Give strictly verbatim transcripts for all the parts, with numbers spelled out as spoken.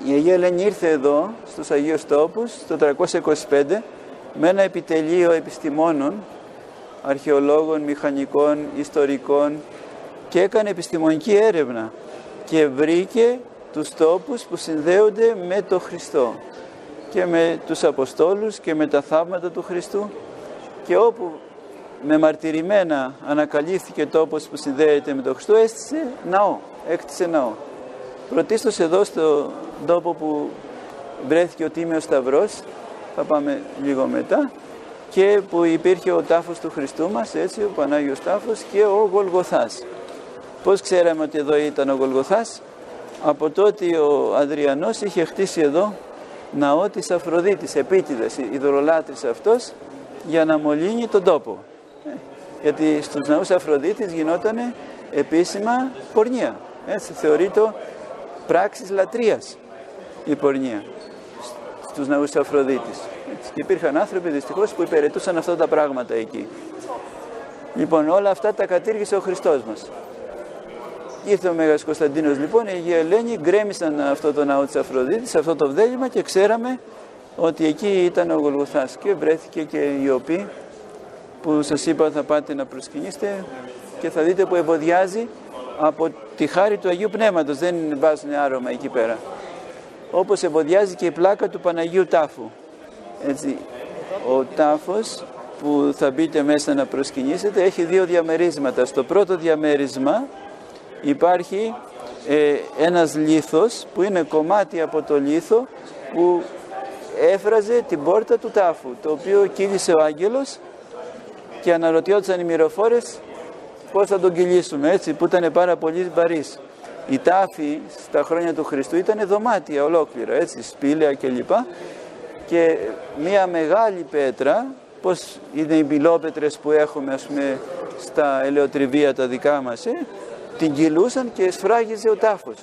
η Αγία Ελένη ήρθε εδώ, στους Αγίους Τόπους, το τριακόσια είκοσι πέντε, με ένα επιτελείο επιστημόνων, αρχαιολόγων, μηχανικών, ιστορικών και έκανε επιστημονική έρευνα και βρήκε τους τόπους που συνδέονται με τον Χριστό και με τους Αποστόλους και με τα θαύματα του Χριστού, και όπου με μαρτυρημένα ανακαλύφθηκε τόπος που συνδέεται με τον Χριστό, έστησε ναό, έκτισε ναό. Πρωτίστως εδώ στο τόπο που βρέθηκε ο Τίμιος Σταυρός, θα πάμε λίγο μετά, και που υπήρχε ο τάφος του Χριστού μας, έτσι, ο Πανάγιος Τάφος, και ο Γολγοθάς. Πώς ξέραμε ότι εδώ ήταν ο Γολγοθάς? Από τότε ο Αδριανός είχε χτίσει εδώ ναό της Αφροδίτης, επίτηδες, ειδωλολάτρης αυτός, για να μολύνει τον τόπο. Γιατί στους ναούς Αφροδίτης γινόταν επίσημα πορνεία. Έτσι, θεωρείται πράξης λατρείας η πορνεία στους ναούς Αφροδίτης. Έτσι, και υπήρχαν άνθρωποι δυστυχώς που υπηρετούσαν αυτά τα πράγματα εκεί. Λοιπόν, όλα αυτά τα κατήργησε ο Χριστός μας. Ήρθε ο Μέγας Κωνσταντίνος λοιπόν, η Αγία Ελένη, γκρέμισαν αυτό το ναό της Αφροδίτης, αυτό το βδέλημα, και ξέραμε ότι εκεί ήταν ο Γολγοθάς, και βρέθηκε και η Ιωπή που σας είπα θα πάτε να προσκυνήσετε και θα δείτε που ευωδιάζει από τη χάρη του Αγίου Πνεύματος, δεν βάζουν άρωμα εκεί πέρα. Όπως ευωδιάζει και η πλάκα του Παναγίου Τάφου. Έτσι, ο τάφος που θα μπείτε μέσα να προσκυνήσετε έχει δύο διαμερίσματα. Στο πρώτο διαμέρισμα υπάρχει ε, ένας λίθος που είναι κομμάτι από το λίθο που έφραζε την πόρτα του τάφου, το οποίο κύλησε ο άγγελος και αναρωτιόντουσαν οι μυροφόρες πώς θα τον κυλήσουμε, έτσι, που ήταν πάρα πολύ βαρύς. Η τάφη στα χρόνια του Χριστού ήταν δωμάτια ολόκληρα, έτσι, σπήλαια κλπ. Και μία μεγάλη πέτρα, πώς είναι οι μιλόπετρες που έχουμε, ας πούμε, στα ελαιοτριβία τα δικά μας, ε, την κυλούσαν και σφράγιζε ο τάφος.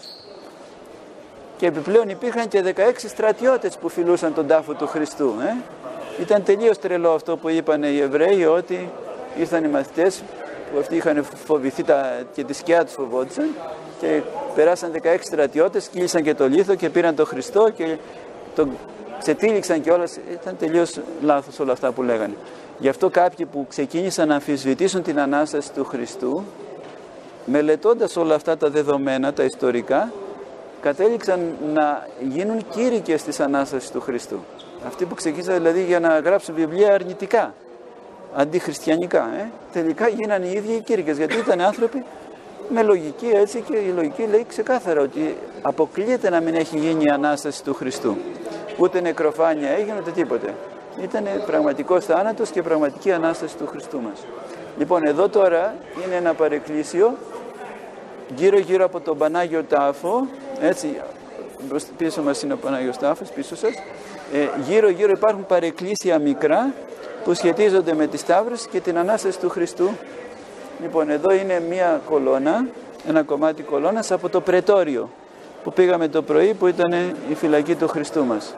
Και επιπλέον υπήρχαν και δεκαέξι στρατιώτες που φιλούσαν τον τάφο του Χριστού. Ε. Ήταν τελείως τρελό αυτό που είπαν οι Εβραίοι, ότι ήρθαν οι μαθητές που αυτοί είχαν φοβηθεί τα, και τη σκιά τους φοβόντουσαν, και περάσαν δεκαέξι στρατιώτες, κύλησαν και το λίθο και πήραν τον Χριστό και τον ξετύλιξαν και όλα. Ήταν τελείως λάθος όλα αυτά που λέγανε. Γι' αυτό κάποιοι που ξεκίνησαν να αμφισβητήσουν την Ανάσταση του Χριστού, μελετώντας όλα αυτά τα δεδομένα, τα ιστορικά, κατέληξαν να γίνουν κήρυκες της Ανάστασης του Χριστού. Αυτοί που ξεκίνησαν δηλαδή για να γράψουν βιβλία αρνητικά, αντιχριστιανικά, ε, τελικά γίνανε οι ίδιοι οι κήρυκες, γιατί ήταν άνθρωποι με λογική, έτσι, και η λογική λέει ξεκάθαρα ότι αποκλείεται να μην έχει γίνει η Ανάσταση του Χριστού. Ούτε νεκροφάνεια έγινε, ούτε τίποτε. Ήταν πραγματικός θάνατος και πραγματική Ανάσταση του Χριστού μας. Λοιπόν, εδώ τώρα είναι ένα παρεκκλήσιο γύρω γύρω από τον Πανάγιο Τάφο, έτσι, πίσω μας είναι ο Πανάγιος Τάφος, πίσω σας. Ε, γύρω γύρω υπάρχουν παρεκκλήσια μικρά που σχετίζονται με τη Σταύρωση και την Ανάσταση του Χριστού. Λοιπόν, εδώ είναι μία κολόνα, ένα κομμάτι κολόνας από το Πρετόριο που πήγαμε το πρωί, που ήταν η φυλακή του Χριστού μας.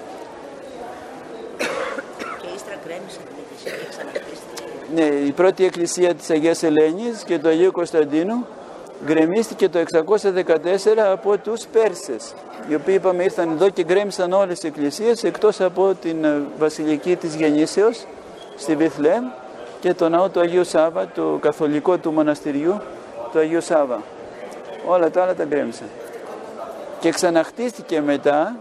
Και ύστερα γκρέμισαν την εκκλησία και ξαναχτίστηκε. Ναι, η πρώτη εκκλησία της Αγίας Ελένης και του Αγίου Κωνσταντίνου γκρεμίστηκε το εξακόσια δεκατέσσερα από τους Πέρσες, οι οποίοι είπαμε ήρθαν εδώ και γκρέμισαν όλες τις εκκλησίες εκτός από την βασιλική της Γεννήσεως στη Βιθλεέμ και το ναό του Αγίου Σάβα, το καθολικό του μοναστηριού του Αγίου Σάβα. Όλα τα άλλα τα γκρέμισαν. Και ξαναχτίστηκε μετά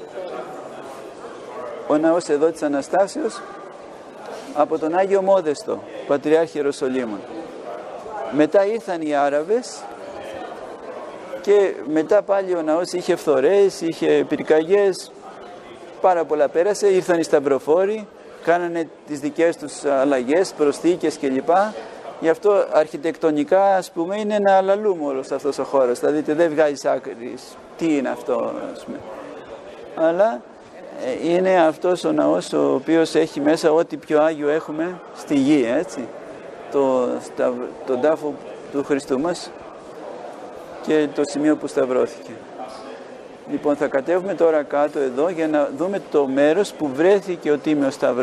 ο ναός εδώ της Αναστάσεως από τον Άγιο Μόδεστο, Πατριάρχη Ιεροσολύμων. Μετά ήρθαν οι Άραβες και μετά πάλι ο ναός είχε φθορές, είχε πυρκαγιές, πάρα πολλά πέρασε, ήρθαν οι Σταυροφόροι, κάνανε τις δικές τους αλλαγές, προσθήκες κλπ. Γι' αυτό αρχιτεκτονικά, ας πούμε, είναι ένα αλαλούμ όλος αυτός ο χώρος, θα δείτε δεν βγάζεις άκρη, τι είναι αυτό, ας πούμε. Αλλά ε, είναι αυτός ο ναός ο οποίος έχει μέσα ό,τι πιο Άγιο έχουμε στη γη, έτσι. Το, στα, τον τάφο του Χριστού μας και το σημείο που σταυρώθηκε. Λοιπόν, θα κατέβουμε τώρα κάτω εδώ για να δούμε το μέρος που βρέθηκε ο Τίμιος Σταυρός.